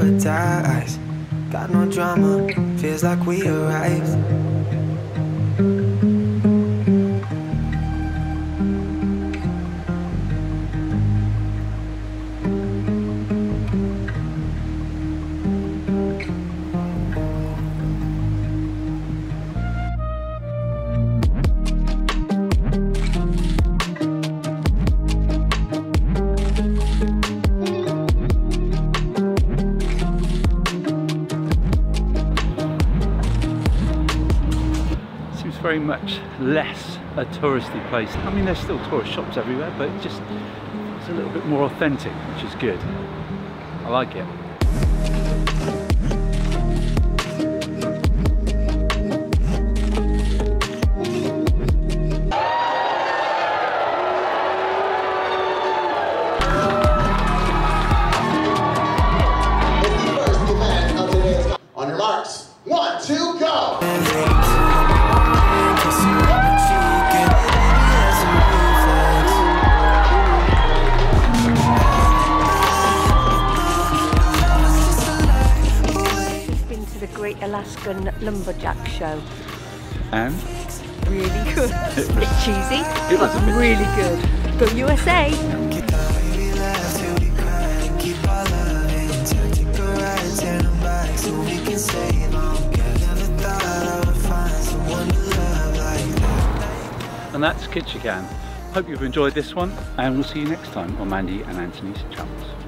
paradise. Got no drama, feels like we arrived. Very much less a touristy place. I mean, there's still tourist shops everywhere, but it just it's a little bit more authentic, which is good. I like it. On your marks, 1, 2, go! The Great Alaskan Lumberjack Show. And? Really good. It was, bit cheesy, it was but really good. Go USA! And that's Ketchikan. Hope you've enjoyed this one, and we'll see you next time on Mandy and Anthony's Travels.